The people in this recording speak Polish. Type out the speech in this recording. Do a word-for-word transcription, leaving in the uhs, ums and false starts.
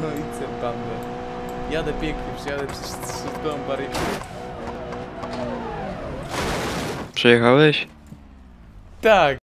No i co bandę. Jadę pięknie, przyjadę przez tą barierę. Przejechałeś? Tak.